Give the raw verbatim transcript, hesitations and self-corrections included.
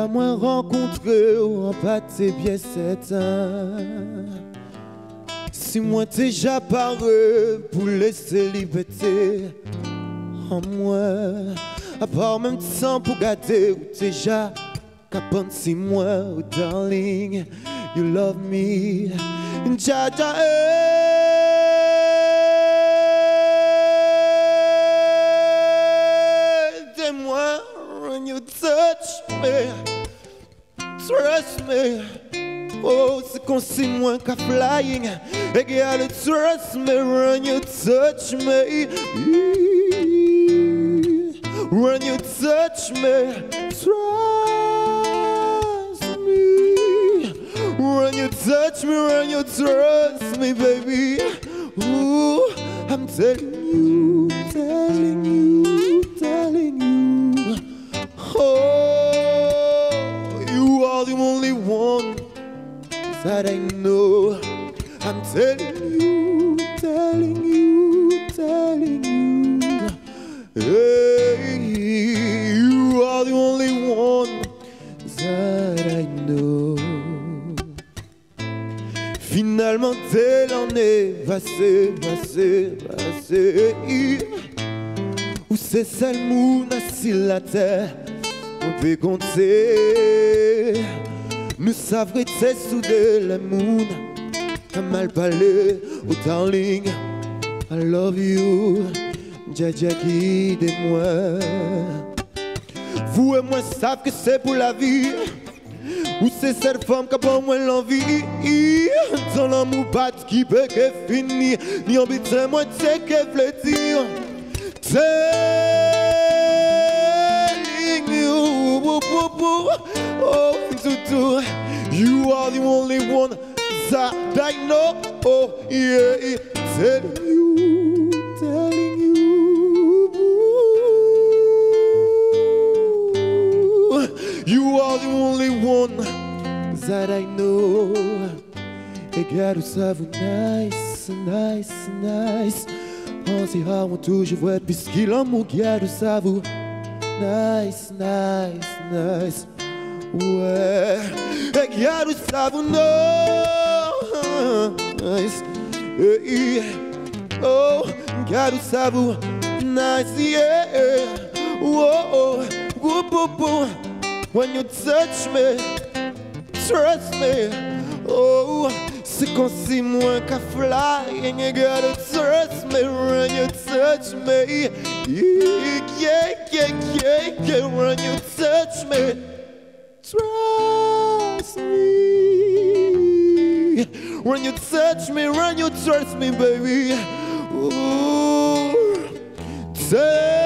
fois moi rencontré en pâté bien certain. Si moi déjà paré pour laisser liberté en moi, à part même temps pour garder ou déjà capant si moi, oh darling, you love me, Jaja. Aide-moi when you touch me, trust me. Oh, c'est qu'on sait moins qu'à flying. I gotta trust me when you touch me. When you touch me, trust me. When you touch me, when you trust me, baby. Ooh, I'm telling you, telling you, telling you. Oh, you are the only one that I know. I'm telling you, telling you, telling you. Hey, you are the only one that I know. Finalement, tel en est passé, passé, passé. Où c'est celle moune assis la terre, on peut compter. Nous savons c'est soudé la moon, t'as mal parlé, oh darling, I love you, Jaja guide-moi. Vous et moi savent que c'est pour la vie, ou c'est cette femme qui a pour moi l'envie. Dans l'amour pas qui peut que finir, ni en bité moi t'es que veut dire. Telling you, oh, tutu, you are the only one that I know. Oh, yeah, telling you, telling you, you are the only one that I know. Et quero savoir nice, nice, nice. On s'y a on toujours voit puisqu'il l'amour quero savoir nice, nice, nice. Ouais, et quero savoir nice. Oh, quero savoir nice, yeah. Whoa, whoop, whoop, whoop. When you touch me, trust me. Oh, c'est qu'on sait moins qu'à flying. You gotta trust me when you touch me. Yeah, yeah, yeah, yeah, yeah. When you touch me, trust me. When you touch me, when you trust me, baby. Ooh, touch